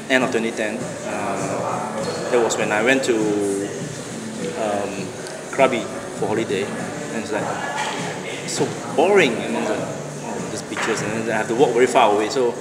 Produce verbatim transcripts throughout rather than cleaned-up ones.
end of twenty ten. Uh, that was when I went to um, Krabi for holiday, and it's like so boring. And then like, oh, just beaches, and then I have to walk very far away. So.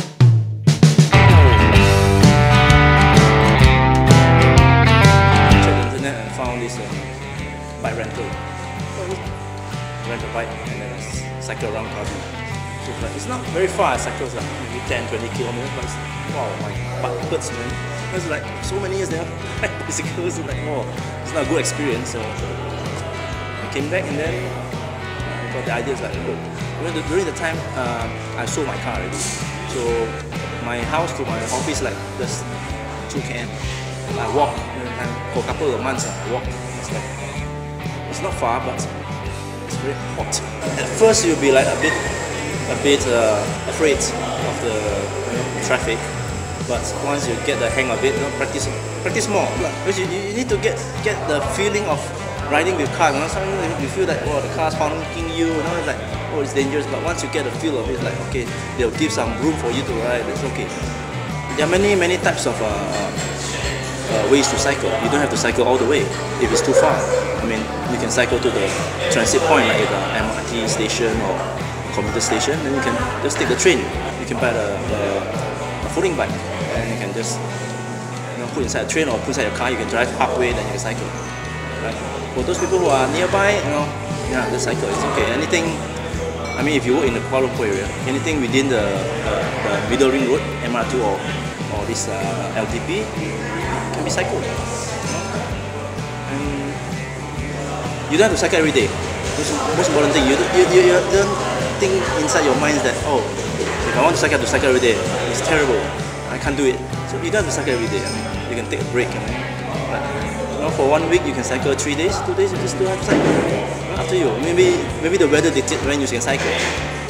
This uh, bike rental. Rent a bike and then I cycle around Krabi. So it's, like, it's not very far, I cycle like maybe ten to twenty kilometers, but it's, wow, my butt hurts, man. It's like so many years there, like bicycles, it's like, oh, it's not a good experience. So, so I came back and then I got the idea, like, look, during the time uh, I sold my car already. So my house to my office, like, just two km. I walk for a couple of months. I walk. It's like it's not far, but it's very hot. At first, you'll be like a bit, a bit uh, afraid of the you know, traffic. But once you get the hang of it, you know, practice, practice more. Because you, you need to get get the feeling of riding with car. You know, sometimes you feel like oh the car's honking you. You know, it's like oh it's dangerous. But once you get the feel of it, it's like okay, they'll give some room for you to ride. It's okay. There are many many types of. Uh, Uh, ways to cycle. You don't have to cycle all the way if it's too far. I mean, you can cycle to the transit point like the M R T station or commuter station, then you can just take the train. You can buy the, the, the folding bike and you can just you know, put inside a train or put inside your car. You can drive halfway, then you can cycle. Right? For those people who are nearby, you know, yeah, just cycle. It's okay. Anything. I mean, if you work in the Kuala Lumpur area, anything within the, the, the middle ring road, M R T or or this uh, L T P. Can be cycled, you know? And you don't have to cycle every day. Most, most important thing, you, you, you, you don't think inside your mind that oh, if I want to cycle, I have to cycle every day. It's terrible. I can't do it. So you don't have to cycle every day. I mean, you can take a break. I mean, but, you know, for one week you can cycle three days, two days you just still have to cycle. Up to you. Maybe maybe the weather dictates when you can cycle.